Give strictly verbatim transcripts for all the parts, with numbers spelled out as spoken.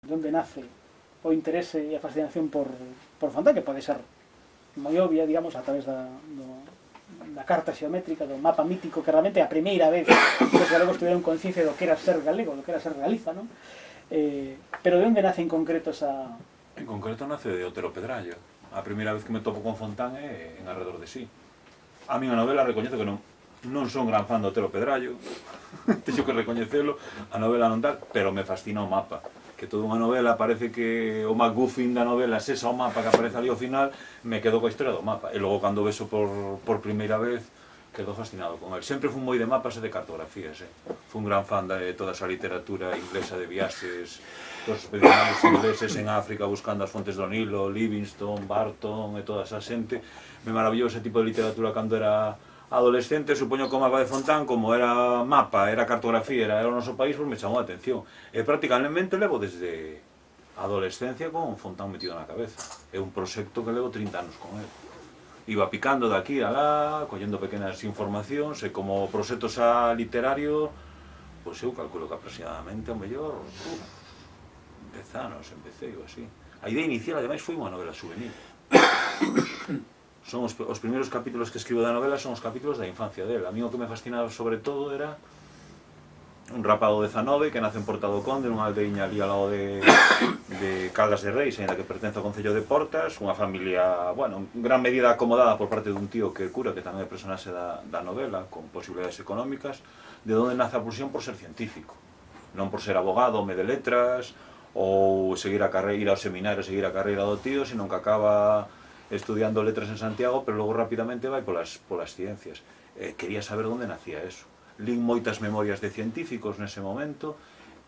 de onde nace o interese e a fascinación por, por Fontán, que pode ser moi obvia, digamos, a través da, do, da carta xeométrica, do mapa mítico, que realmente é a primeira vez que os galegos tiveron conciencia do que era ser galego, do que era ser Galiza, non? Eh, pero de onde nace en concreto esa... En concreto nace de Otero Pedrallo. A primeira vez que me topo con Fontán é en Arredor de Sí. A min a novela recoñezo que non, non son gran fan do Otero Pedrallo, teño que recoñecelo, a novela non tal, pero me fascina o mapa. Que toda unha novela parece que o MacGuffin da novela é esa o mapa que aparece ali ao final, me quedo coa historia do mapa. E logo cando vexo por, por primeira vez, quedo fascinado con el. Sempre fui moi de mapas e de cartografías, eh. Fui un gran fan de toda esa literatura inglesa de viaxes, dos expedicionarios ingleses en África buscando as fontes do Nilo, Livingstone, Barton e toda esa xente. Me maravillou ese tipo de literatura cando era adolescente. Supoño que o mapa de Fontán, como era mapa, era cartografía, era, era o noso país, pues me chamou a atención. E prácticamente levo desde a adolescencia con Fontán metido na cabeza. É un proxecto que levo trinta anos con ele. Iba picando de aquí a lá, collendo pequenas informacións, e como proxecto xa literario, pois eu calculo que aproximadamente, ao mellor, uf, dez anos empecé ou así. A idea inicial, ademais, foi unha novela juvenil. Son os, os primeiros capítulos que escribo da novela son os capítulos da infancia dela. A mí o que me fascinaba sobre todo era un rapado de dezanove que nace en Porta do Conde, nunha aldeiña ali ao lado de, de Caldas de Reis, ainda que pertence ao Concello de Portas, unha familia, bueno, en gran medida acomodada por parte dun tío que é cura, que tamén é personaxe da, da novela, con posibilidades económicas, de onde nace a pulsión por ser científico, non por ser abogado, home de letras, ou seguir a carreira, ir ao seminario, seguir a carreira do tío, sino que acaba estudiando letras en Santiago, pero logo rapidamente vai polas, polas ciencias. Eh, quería saber onde nacía eso. Lín moitas memorias de científicos nese momento,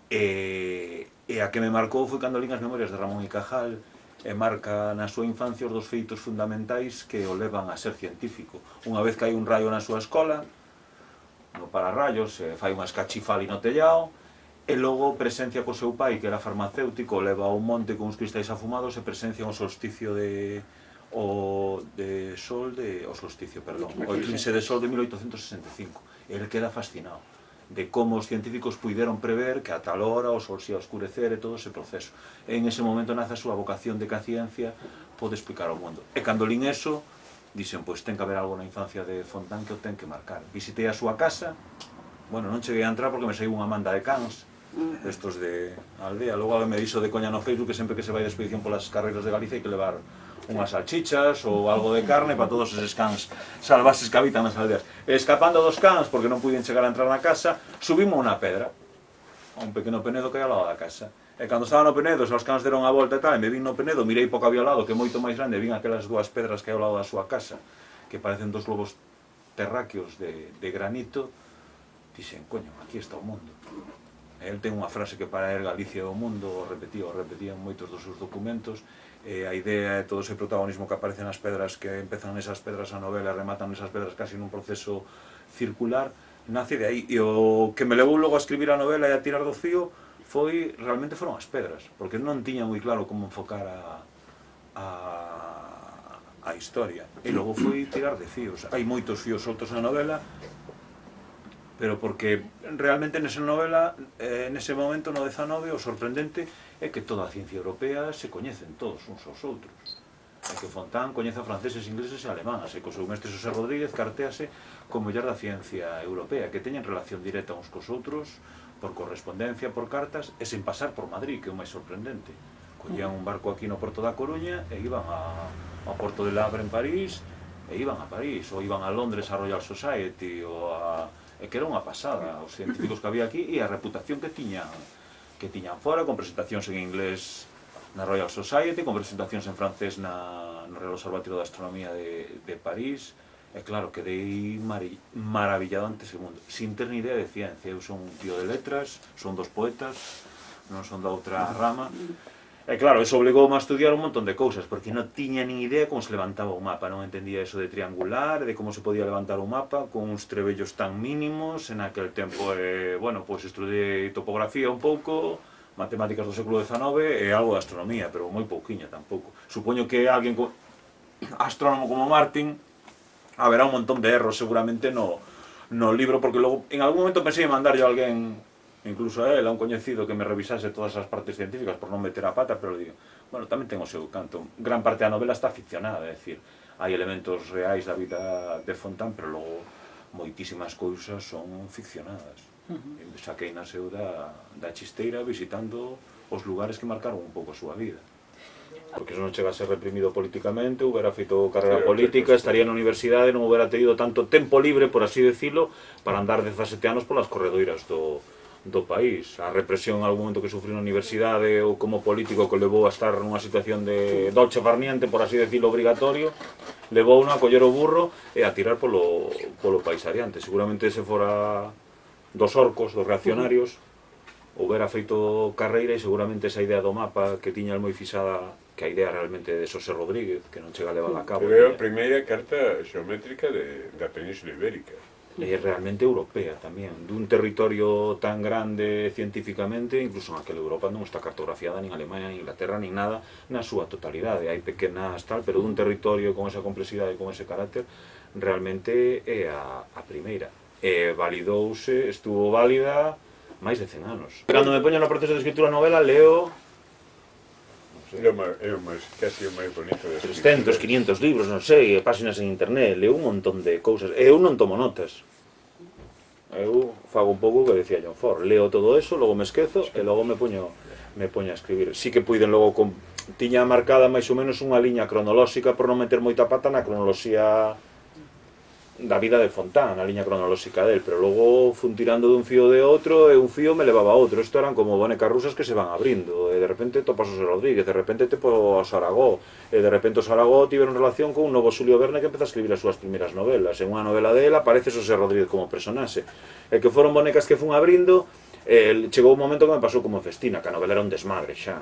e, e a que me marcou foi cando lín as memorias de Ramón y Cajal, e marca na súa infancia os dos feitos fundamentais que o levan a ser científico. Unha vez que hai un raio na súa escola, no pararrayos, se fai unha escachifal no tellao, e logo presencia co seu pai, que era farmacéutico, leva ao monte con uns cristais afumados e presencia un solsticio de... o de sol de... o solsticio, perdón, o eclipse de sol de mil oitocentos sesenta e cinco. Ele queda fascinado de como os científicos puideron prever que a tal hora o sol se ia oscurecer e todo ese proceso. E en ese momento nace a súa vocación de que a ciencia pode explicar ao mundo. E cando lín eso, dixen, pois ten que haber algo na infancia de Fontán que o ten que marcar. Visitei a súa casa, bueno, non cheguei a entrar porque me saiu unha manda de cans, estos de aldea. Logo me dixo de coña no Facebook que sempre que se vai de expedición polas carreiras de Galicia hai que levar unhas salchichas ou algo de carne para todos eses cans salvaxes que habitan nas aldeas. E escapando dos cans, porque non puiden chegar a entrar na casa, subimos unha pedra, a un pequeno penedo que hai ao lado da casa. E cando estaba no penedo, os cans deron a volta e tal, e me vin no penedo, mirei para o que había ao lado, que é moito máis grande, e vin aquelas dúas pedras que hai ao lado da súa casa, que parecen dos globos terráqueos de, de granito. Dixen, coño, aquí está o mundo. El ten unha frase que para el Galicia é o mundo, o repetía, o repetía en moitos dos seus documentos. Eh, a idea é todo ese protagonismo que aparece nas pedras, que empezan nesas pedras a novela, rematan nesas pedras casi nun proceso circular, nace de aí. E o que me levou logo a escribir a novela e a tirar do fío foi, realmente foron as pedras, porque non tiña moi claro como enfocar a, a, a historia. E logo foi tirar de fíos. Hai moitos fíos soltos na novela, pero porque realmente nesa novela, eh, nese momento, no dezanove, o sorprendente é que toda a ciencia europea se coñecen todos uns aos outros. É que Fontán coñece a franceses, ingleses e alemanas, e co seu mestre Xosé Rodríguez cartéase co mellor da ciencia europea, que teñen relación directa uns cos outros, por correspondencia, por cartas, e sen pasar por Madrid, que é o máis sorprendente. Collían un barco aquí no Porto da Coruña e iban a, ao Porto de Havre en París, e iban a París, ou iban a Londres a Royal Society, ou a... e que era unha pasada, os científicos que había aquí e a reputación que tiñan que tiñan fora, con presentacións en inglés na Royal Society, con presentacións en francés na, no Real Observatorio de Astronomía de, de París. E claro, quedei maravillado ante ese mundo, sin ter ni idea de ciencia. Eu son un tío de letras, son dos poetas, non son da outra rama. E claro, eso obligoume a estudiar un montón de cousas, porque non tiña nin idea como se levantaba un mapa, non entendía eso de triangular, de como se podía levantar un mapa con uns trebellos tan mínimos. En aquel tempo, eh, bueno, pois estudiei topografía un pouco, matemáticas do século dezanove e algo de astronomía, pero moi pouquiña tampouco. Supoño que alguén co... astrónomo como Martin haberá un montón de erros seguramente no, no libro, porque logo en algún momento pensei en mandar yo a alguén incluso a él, a un coñecido que me revisase todas as partes científicas por non meter a pata, pero le digo, bueno, tamén ten o seu canto. Gran parte da novela está ficcionada, é dicir, hai elementos reais da vida de Fontán, pero logo moitísimas cousas son ficcionadas. Uh -huh. Saquei naseu da, da chisteira visitando os lugares que marcaron un pouco a súa vida. Porque se non chega a ser reprimido políticamente, houbera feito carreira política, estaría na universidade, non houbera tenido tanto tempo libre, por así decirlo, para andar dezasete anos polas corredoiras do, do país. A represión en algún momento que sufriu na universidade ou como político que o levou a estar nunha situación de dolce farniente, por así decirlo, obrigatorio, levou a coller o burro e a tirar polo, polo país adiante. Seguramente se fora dos orcos, dos reaccionarios, houbera feito carreira e seguramente esa idea do mapa que tiña el moi fixada, que a idea realmente de Xosé Rodríguez, que non chega a levar a cabo. Pero é a primeira carta xeométrica de, da Península Ibérica. É realmente europea tamén, dun territorio tan grande científicamente, incluso en aquela Europa non está cartografiada nin Alemania, nin Inglaterra, nin nada, na súa totalidade. Hai pequenas tal, pero dun territorio con esa complexidade e con ese carácter, realmente é a, a primeira. E validouse, estuvo válida máis de cen anos. Cando me poño no proceso de escritura novela, leo É o máis, é o máis, casi o máis bonito de trescentos, quinientos libros, non sei, páxinas en internet, leo un montón de cousas. E eu non tomo notas. Eu fago un pouco o que decía John Ford, leo todo eso, logo me esquezo e logo me poño me poño a escribir. Sí que puiden logo con... tiña marcada máis ou menos unha liña cronolóxica por non meter moita pata na cronoloxía da vida de Fontán, a liña cronolóxica del, pero logo fun tirando dun fío de outro e un fío me levaba a outro. Isto eran como bonecas rusas que se van abrindo, e de repente topas o Xosé Rodríguez, de repente te o Saragó, e de repente o Saragó tiveron relación con un novo Xulio Verne que empeza a escribir as súas primeiras novelas. En unha novela dela aparece Xosé Rodríguez como personaxe, e que foron bonecas que fun abrindo. E chegou un momento que me pasou como Festina, que a novela era un desmadre xa.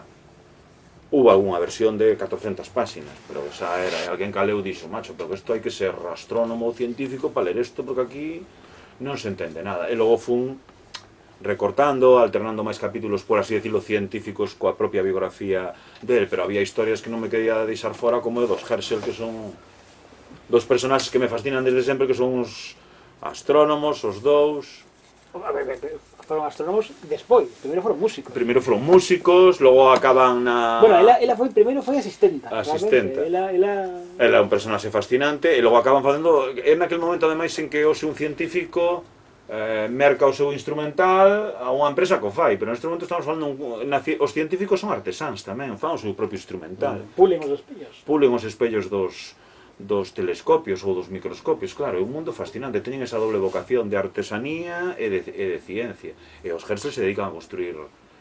Hubo algunha versión de catorcentas páxinas, pero xa era, alguén caleu dixo, macho, pero isto hai que ser astrónomo ou científico para ler isto, porque aquí non se entende nada. E logo fun recortando, alternando máis capítulos, por así decirlo, científicos coa propia biografía del, pero había historias que non me quería deixar fora, como de dos Herschel, que son dos personaxes que me fascinan desde sempre, que son os astrónomos, os dous. A ver, foron astrónomos despois, primeiro foron músicos. Primeiro foron músicos, logo acaban na... Bueno, ela, ela foi, primeiro foi asistenta. Asistenta. Ela, ela... ela é un personaxe fascinante, e logo acaban facendo... É naquele momento, ademais, en que hoxe un científico eh, merca o seu instrumental a unha empresa que o fai, pero neste momento estamos falando... Un, na, os científicos son artesáns tamén, fan o seu propio instrumental. Pulen os espellos. Pulen os espellos dos... dos telescopios ou dos microscopios, claro, é un mundo fascinante, teñen esa doble vocación de artesanía e de, e de ciencia, e os Herschel se dedican a construir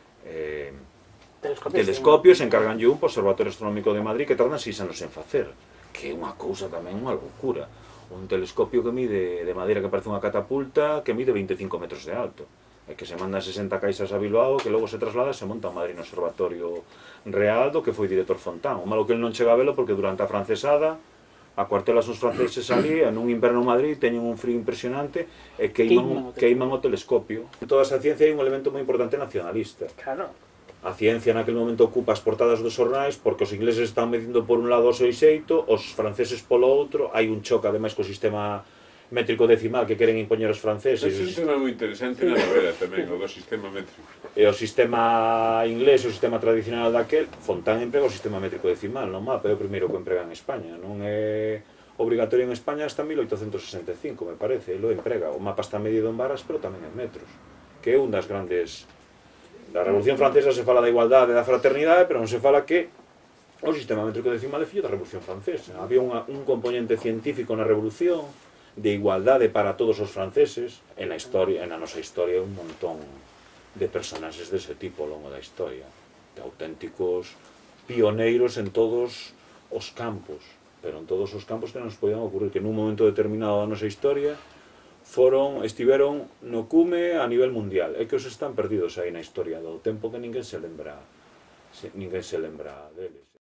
eh, telescopios, telescopios encarganlle un para o Observatorio Astronómico de Madrid que tardan seis anos en facer, que é unha cousa tamén, unha loucura, un telescopio que mide de madeira que parece unha catapulta, que mide veinticinco metros de alto, e que se mandan sesenta caixas a Bilbao, que logo se traslada e se monta en Madrid no Observatorio Real, do que foi director Fontán. O malo que el non chega a velo porque durante a francesada acuartelas os franceses ali, en un inverno en Madrid, teñen un frío impresionante e queiman, queiman o telescopio. En toda esa ciencia hai un elemento moi importante nacionalista. Claro. A ciencia naquele momento ocupa as portadas dos xornais porque os ingleses están medindo por un lado o seu xeito, os franceses polo outro, hai un choque ademais co sistema métrico decimal que queren impoñer os franceses. É un sistema moi interesante na novela tamén, o do sistema métrico. E o sistema inglés, o sistema tradicional daquel, Fontán emprega o sistema métrico decimal no mapa, é o primeiro que emprega en España, non é obrigatorio en España hasta mil oitocentos sesenta e cinco, me parece, e lo emprega. O mapa está medido en varas, pero tamén en metros, que é un das grandes... Da Revolución Francesa se fala da igualdade e da fraternidade, pero non se fala que o sistema métrico decimal é fillo da Revolución Francesa. Había unha, un componente científico na Revolución, de igualdade para todos os franceses, en a historia, en a nosa historia, un montón de personaxes dese tipo ao longo da historia, de auténticos pioneiros en todos os campos, pero en todos os campos que nos podían ocurrir, que nun momento determinado da nosa historia foron, estiveron no cume a nivel mundial, e que os están perdidos aí na historia do tempo que ninguén se lembra, ninguén se lembra deles.